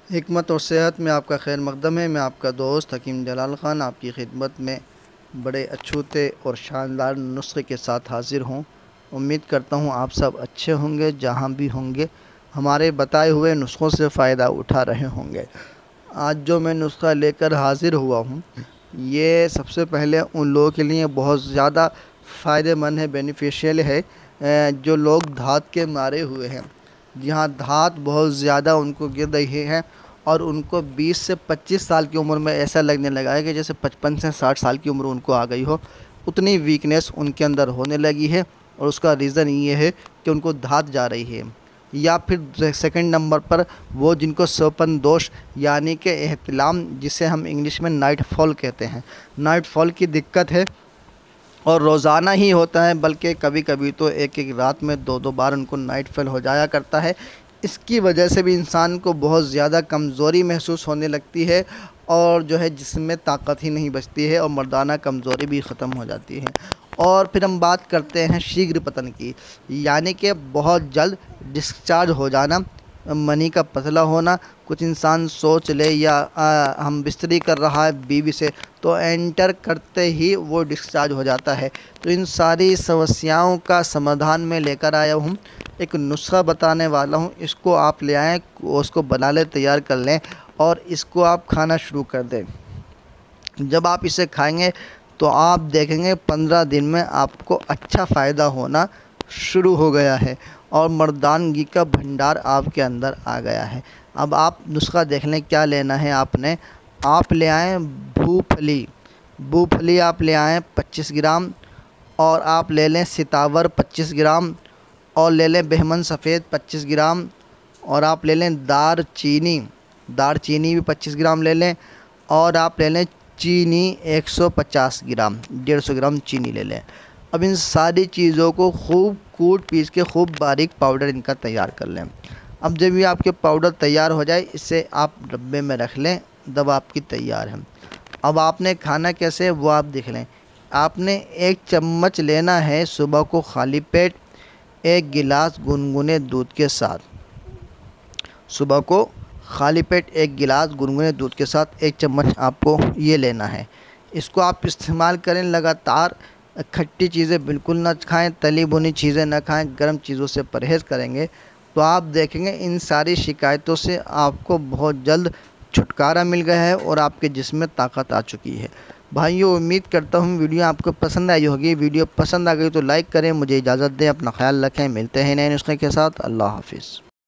حکمت اور صحت میں آپ کا خیر مقدم ہے۔ میں آپ کا دوست حکیم جلال خان آپ کی خدمت میں بڑے اچھوتے اور شاندار نسخے کے ساتھ حاضر ہوں۔ امید کرتا ہوں آپ سب اچھے ہوں گے، جہاں بھی ہوں گے ہمارے بتائے ہوئے نسخوں سے فائدہ اٹھا رہے ہوں گے۔ آج جو میں نسخہ لے کر حاضر ہوا ہوں، یہ سب سے پہلے ان لوگوں کے لیے بہت زیادہ فائدہ مند ہے، بینیفیشیل ہے، جو لوگ دھات کے مارے ہوئے ہیں، جہاں دھات بہت زیادہ ان کو گر رہی ہے اور ان کو 20 سے 25 سال کی عمر میں ایسا لگنے لگا ہے کہ جیسے 55 سے 60 سال کی عمر ان کو آ گئی ہو، اتنی ویکنیس ان کے اندر ہونے لگی ہے۔ اور اس کا ریزن یہ ہے کہ ان کو دھات جا رہی ہے۔ یا پھر سیکنڈ نمبر پر وہ جن کو سوپن دوش یعنی کہ احتلام، جسے ہم انگلش میں نائٹ فال کہتے ہیں، نائٹ فال کی دقت ہے، اور روزانہ ہی ہوتا ہے، بلکہ کبھی کبھی تو ایک ایک رات میں 2 بار ان کو نائٹ فال ہو جایا کرتا ہے۔ اس کی وجہ سے بھی انسان کو بہت زیادہ کمزوری محسوس ہونے لگتی ہے، اور جو ہے جسم میں طاقت ہی نہیں بچتی ہے، اور مردانہ کمزوری بھی ختم ہو جاتی ہے۔ اور پھر ہم بات کرتے ہیں شیگھر پتن کی، یعنی کہ بہت جلد ڈسچارج ہو جانا، منی کا پتلا ہونا۔ کچھ انسان سوچ لے یا ہم بستری کر رہا ہے بیوی سے، تو انٹر کرتے ہی وہ ڈسچارج ہو جاتا ہے۔ تو ان ساری سمسیاؤں کا سمادھان میں لے کر آیا ہوں، ایک نسخہ بتانے والا ہوں۔ اس کو آپ لے آئیں، اس کو بنا لیں، تیار کر لیں، اور اس کو آپ کھانا شروع کر دیں۔ جب آپ اسے کھائیں گے تو آپ دیکھیں گے 15 دن میں آپ کو اچھا فائدہ ہونا شروع ہو گیا ہے، اور مردانگی کا بھنڈار آپ کے اندر آ گیا ہے۔ اب آپ نسخہ دیکھ لیں کیا لینا ہے آپ لے آئیں بو پھلی آپ لے آئیں 25 گرام، اور آپ لے لیں ستاور 25 گرام، اور لے لیں بہمن سفید 25 گرام، اور آپ لے لیں دار چینی بھی 25 گرام لے لیں، اور آپ لے لیں چینی 150 گرام، 150 گرام چینی لے لیں۔ اب ان ساری چیزوں کو خوب کوٹ پیس کے خوب باریک پاؤڈر ان کا تیار کر لیں۔ اب جب یہ آپ کے پاؤڈر تیار ہو جائے، اسے آپ ڈبے میں رکھ لیں، دوا آپ کی تیار ہے۔ اب آپ نے کھانا کیسے وہ آپ دیکھ لیں۔ آپ نے 1 چمچ لینا ہے صبح کو خالی پیٹ، 1 گلاس گنگنے دودھ کے ساتھ۔ صبح کو خالی پیٹ 1 گلاس گنگنے دودھ کے ساتھ 1 چمچ آپ کو یہ لینا ہے۔ اس کو آپ استعمال کریں لگاتار۔ کھٹی چیزیں بالکل نہ کھائیں، تلی بھنی چیزیں نہ کھائیں، گرم چیزوں سے پرہیز کریں گے تو آپ دیکھیں گے ان ساری شکایتوں سے آپ کو بہت جلد چھٹکارا مل گیا ہے، اور آپ کے جسم میں طاقت آ چکی ہے۔ بھائیو، امید کرتا ہوں ویڈیو آپ کو پسند آئی ہوگی۔ ویڈیو پسند آ گئی تو لائک کریں، مجھے اجازت دیں، اپنا خیال رکھیں، ملتے ہیں نئے نسخے کے ساتھ۔ اللہ حافظ۔